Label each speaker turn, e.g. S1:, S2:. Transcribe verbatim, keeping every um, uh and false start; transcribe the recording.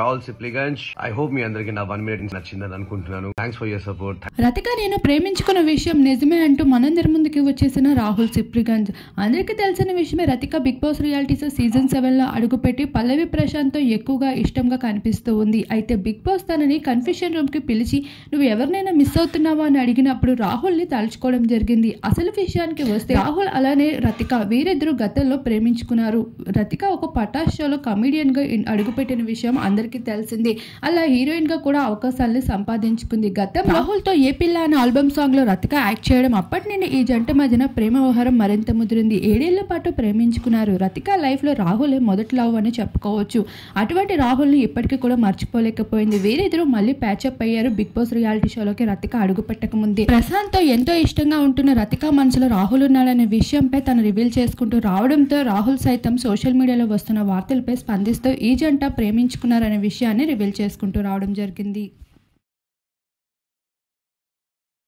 S1: Rahul Sipligunj. I hope మీ అందరికి నా వన్ మినిట్ నచ్చిందని అనుకుంటున్నాను. Thanks for your support.
S2: Rathika నేను ప్రేమించుకున్న విషయం నిజమే అంటూ మనందరి ముందుకి వచ్చేసిన రాహుల్ సిప్లిగంజ్. అందరికీ తెలిసిన విషయమే, Rathika big boss realities season seven లో అడుగుపెట్టి పల్లవి ప్రశాంత్ తో ఎక్కువగా ఇష్టంగా కనిపిస్తూ ఉంది. అయితే బిగ్ బాస్ తనని కన్ఫ్యూషన్ రూమ్ కి పిలిచి నువ్వు ఎవరినైనా మిస్ అవుతున్నావా అని అడిగినప్పుడు రాహుల్ ని తలుచుకోవడం జరిగింది. అసలు విషయానికి వస్తే రాహుల్ అలానే రతిక వీరిద్దరు గతంలో ప్రేమించుకున్నారు. రతిక ఒక పటాష్ షోలో కమెడియన్ గా అడుగుపెట్టిన విషయం అందరికీ తెలిసింది. అలా హీరోయిన్ గా కూడా అవకాశాలను సంపాదించుకుంది. గతం రాహుల్ తో ఏ పిల్ల అనే ఆల్బమ్ సాంగ్ లో రతిక యాక్ట్ చేయడం అప్పటి నుండి ఈ జంట మధ్యన ప్రేమ వ్యవహారం మరింత ముదిరింది. ఏడేళ్ల పాటు ప్రేమించుకున్నారు. రతిక లైఫ్ లో రాహుల్ మొదటి లవ్ అని చెప్పుకోవచ్చు. అటువంటి రాహుల్ ని ఇప్పటికీ కూడా మర్చిపోలేకపోయింది. వీరిద్దరూ మళ్ళీ ప్యాచప్ అయ్యారు బిగ్ బాస్ రియాలిటీ షోలోకి రతిక అడుగు పెట్టక ముందే. ప్రశాంత్ తో ఎంతో ఇష్టంగా ఉంటున్న రతిక మనసులో రాహుల్ ఉన్నాడనే విషయంపై తను రివీల్ చేసుకుంటూ రావడంతో రాహుల్ సైతం సోషల్ మీడియాలో వస్తున్న వార్తలపై స్పందిస్తూ ఈ జంట ప్రేమించుకున్నారనే విషయాన్ని రివీల్ చేసుకుంటూ రావడం జరిగింది.